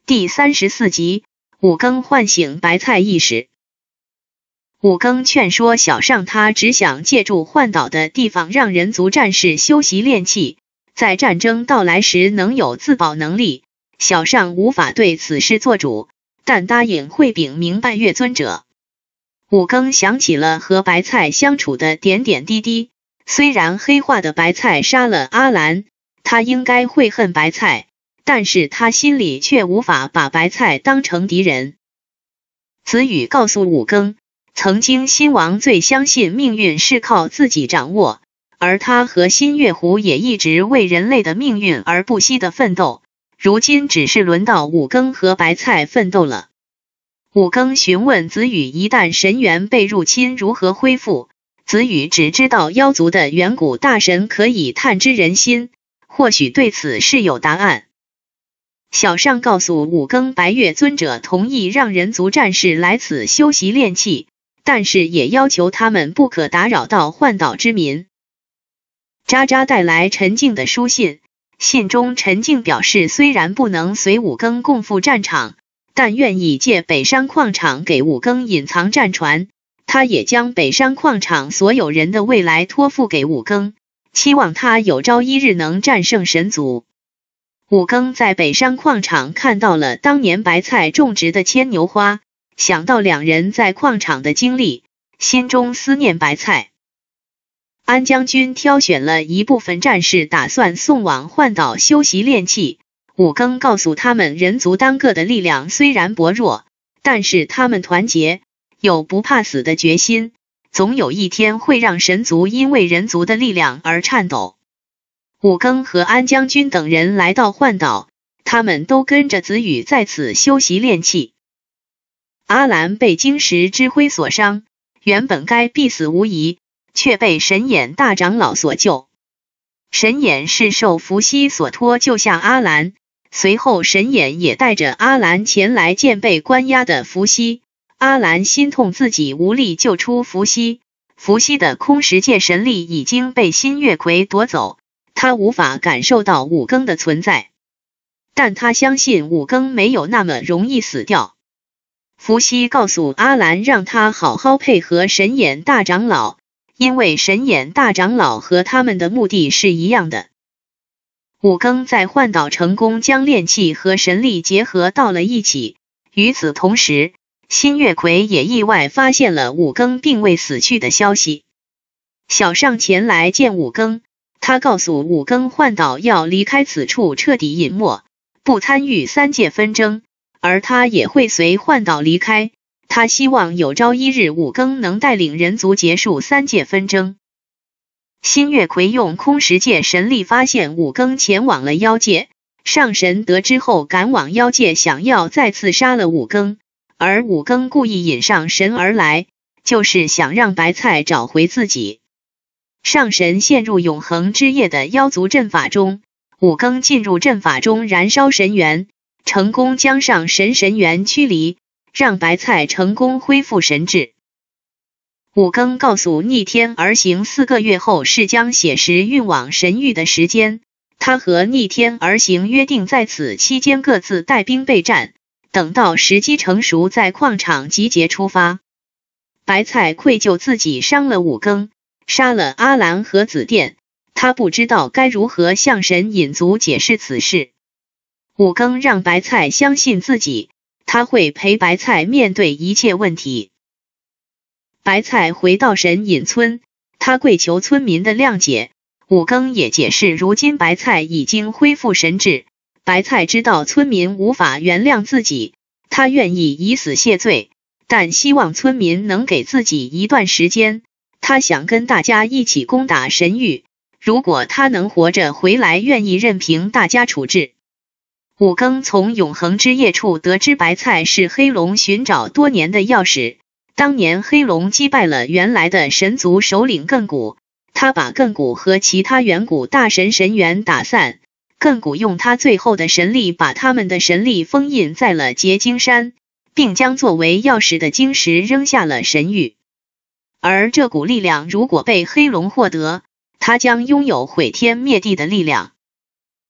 第34集，五更唤醒白菜意识。五更劝说小上他只想借助幻岛的地方让人族战士修习练气，在战争到来时能有自保能力。小上无法对此事做主，但答应会禀明拜月尊者。五更想起了和白菜相处的点点滴滴，虽然黑化的白菜杀了阿兰，他应该会恨白菜，但是他心里却无法把白菜当成敌人。子羽告诉五更，曾经新王最相信命运是靠自己掌握，而他和新月狐也一直为人类的命运而不惜的奋斗，如今只是轮到五更和白菜奋斗了。五更询问子羽，一旦神猿被入侵如何恢复？子羽只知道妖族的远古大神可以探知人心，或许对此是有答案。小上告诉五更，白月尊者同意让人族战士来此修习练气，但是也要求他们不可打扰到幻岛之民。渣渣带来陈静的书信，信中陈静表示，虽然不能随五更共赴战场，但愿意借北山矿场给五更隐藏战船。他也将北山矿场所有人的未来托付给五更，期望他有朝一日能战胜神族。五更在北山矿场看到了当年白菜种植的牵牛花，想到两人在矿场的经历，心中思念白菜。安将军挑选了一部分战士，打算送往幻岛修习练气。五更告诉他们，人族单个的力量虽然薄弱，但是他们团结，有不怕死的决心，总有一天会让神族因为人族的力量而颤抖。五更和安将军等人来到幻岛，他们都跟着子羽在此修习练气。阿兰被晶石之辉所伤，原本该必死无疑，却被神眼大长老所救。神眼是受伏羲所托救下阿兰，随后神眼也带着阿兰前来见被关押的伏羲。阿兰心痛自己无力救出伏羲，伏羲的空识界神力已经被新月葵夺走，他无法感受到五更的存在，但他相信五更没有那么容易死掉。伏羲告诉阿兰，让他好好配合神眼大长老，因为神眼大长老和他们的目的是一样的。五更在幻岛成功将炼气和神力结合到了一起，与此同时，新月葵也意外发现了五更并未死去的消息。小上前来见五更，他告诉五更，幻岛要离开此处，彻底隐没，不参与三界纷争，而他也会随幻岛离开。他希望有朝一日五更能带领人族结束三界纷争。新月葵用空识界神力发现五更前往了妖界，上神得知后赶往妖界，想要再次杀了五更，而五更故意引上神而来，就是想让白菜找回自己。上神陷入永恒之夜的妖族阵法中，五更进入阵法中燃烧神元，成功将上神元驱离，让白菜成功恢复神智。五更告诉逆天而行4个月后是将血石运往神域的时间，他和逆天而行约定在此期间各自带兵备战，等到时机成熟在矿场集结出发。白菜愧疚自己伤了五更，杀了阿兰和紫电，他不知道该如何向神隐族解释此事。五更让白菜相信自己，他会陪白菜面对一切问题。白菜回到神隐村，他跪求村民的谅解。五更也解释，如今白菜已经恢复神智，白菜知道村民无法原谅自己，他愿意以死谢罪，但希望村民能给自己一段时间，他想跟大家一起攻打神域，如果他能活着回来，愿意任凭大家处置。五更从永恒之夜处得知白菜是黑龙寻找多年的钥匙，当年黑龙击败了原来的神族首领亘古，他把亘古和其他远古大神神元打散，亘古用他最后的神力把他们的神力封印在了结晶山，并将作为钥匙的晶石扔下了神域。而这股力量如果被黑龙获得，他将拥有毁天灭地的力量。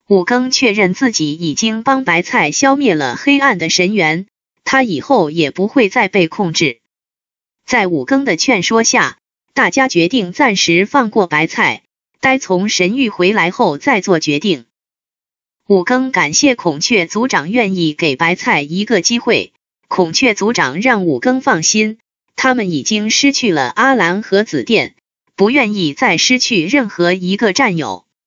武庚确认自己已经帮白菜消灭了黑暗的神元，他以后也不会再被控制。在武庚的劝说下，大家决定暂时放过白菜，待从神域回来后再做决定。武庚感谢孔雀族长愿意给白菜一个机会，孔雀族长让武庚放心，他们已经失去了阿兰和紫电，不愿意再失去任何一个战友。